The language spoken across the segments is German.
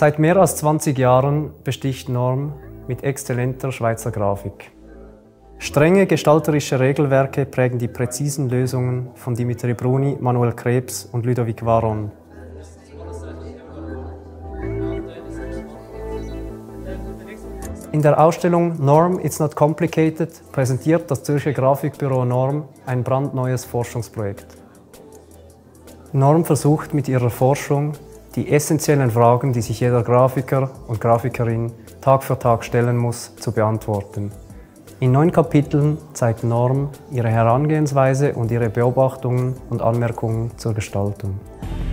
Seit mehr als 20 Jahren besticht Norm mit exzellenter Schweizer Grafik. Strenge gestalterische Regelwerke prägen die präzisen Lösungen von Dimitri Bruni, Manuel Krebs und Ludovic Varon. In der Ausstellung Norm It's Not Complicated präsentiert das Zürcher Grafikbüro Norm ein brandneues Forschungsprojekt. Norm versucht mit ihrer Forschung, die essentiellen Fragen, die sich jeder Grafiker und Grafikerin Tag für Tag stellen muss, zu beantworten. In 9 Kapiteln zeigt Norm ihre Herangehensweise und ihre Beobachtungen und Anmerkungen zur Gestaltung.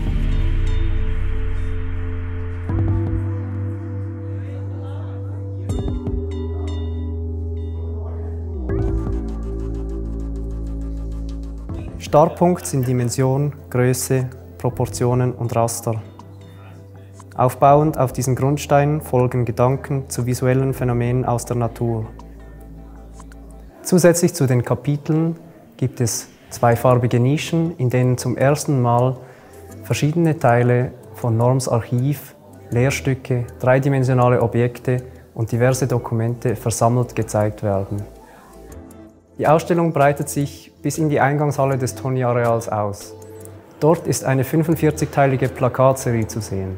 Startpunkt sind Dimension, Größe, Proportionen und Raster. Aufbauend auf diesen Grundsteinen folgen Gedanken zu visuellen Phänomenen aus der Natur. Zusätzlich zu den Kapiteln gibt es zweifarbige Nischen, in denen zum ersten Mal verschiedene Teile von Norms Archiv, Lehrstücke, dreidimensionale Objekte und diverse Dokumente versammelt gezeigt werden. Die Ausstellung breitet sich bis in die Eingangshalle des Toni-Areals aus. Dort ist eine 45-teilige Plakatserie zu sehen.